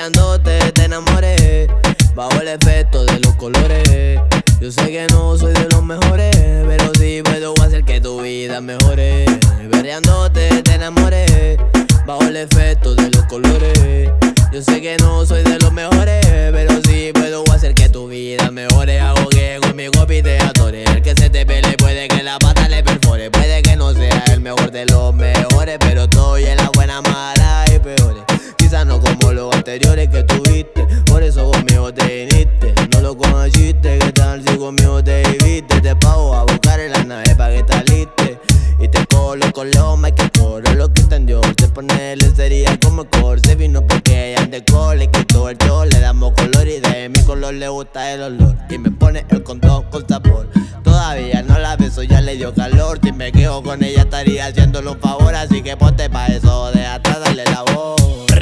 Perreándote te enamoré, bajo el efecto de los colores. Yo sé que no soy de los mejores, pero sí puedo hacer que tu vida mejore. Perreándote te enamoré, bajo el efecto de los colores. Yo sé que no soy de los mejores, pero sí puedo hacer que tu vida mejore. Hago que conmigo pite atore. El que se te pele puede que la pata le perfore. Puede que no sea el mejor de los mejores, pero estoy en la buena, mala y peores. Quizás no como los anteriores que tuviste, por eso conmigo te viniste. No lo conociste, que tal si conmigo te viviste. Te pago a buscar en la nave pa' que te aliste y te colo con los Michael Kors. Lo que entendió, te pone lencería como Kors. Se vino porque ella de cole, quitó el chol. Le damos color y de mi color le gusta el olor. Y me pone el condón con sabor. Todavía no la beso, ya le dio calor. Si me quedo con ella estaría haciéndole un favor. Así que ponte pa' eso, de atrás darle la voz.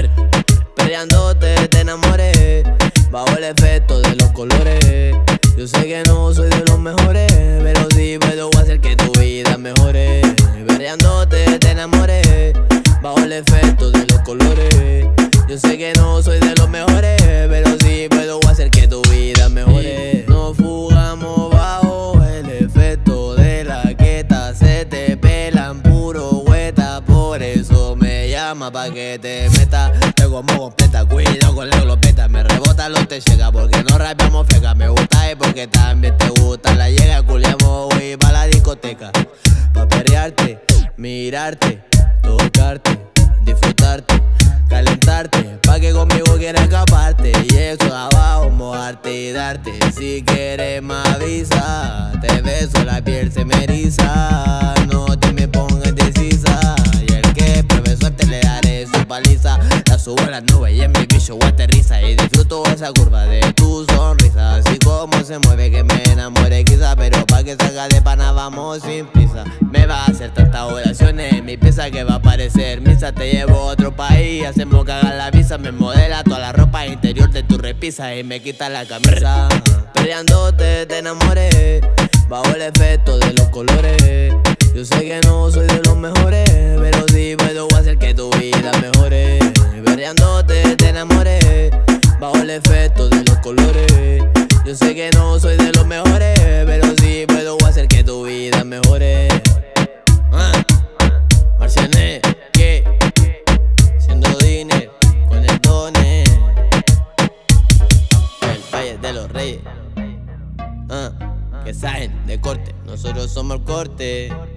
Perreándote te enamoré, bajo el efecto de los colores. Yo sé que no soy de los mejores, pero sí puedo hacer que tu vida mejore. Perreándote te enamoré, bajo el efecto de los colores. Yo sé que no soy de los mejores, pero sí puedo hacer que tu vida mejore. Nos fugamos bajo el efecto de la queta. Se te pelan puro hueta, por eso me llama pa' que te meta. Te como completa, cuido con la glopeta. Me rebota los te llega porque no rapeamos feca. Me gusta y porque también te gusta. La llega, culiamos, voy pa' la discoteca. Pa' perrearte, mirarte, tocarte, disfrutarte, calentarte, pa' que conmigo quieras escaparte. Y eso de abajo, mojarte y darte. Si quieres me avisa, te beso, la piel se me eriza. No te me pongas indecisa, y el que pruebe suerte le daré su paliza. La subo a las nubes y en mi bicho aterriza. Y disfruto esa curva de tu sonrisa. Así como se mueve que me enamore quizá, pero pa' que salga de pana vamos sin prisa. Me va a hacer tantas oraciones en mi pieza que va a parecer misa. Te llevo a otro país, hacemos cagar la visa. Me modela toda la ropa interior de tu repisa y me quita la camisa. Perreándote te enamoré, bajo el efecto de los colores. Yo sé que no soy de los mejores, pero sí puedo hacer que tu vida mejore. Perreándote te enamoré, bajo el efecto de los colores. Yo sé que no soy de los mejores, pero sí puedo hacer que tu vida mejore. Marciané, que siendo dinero con el Tone, el Valle de los Reyes. Que saben de corte, nosotros somos el corte.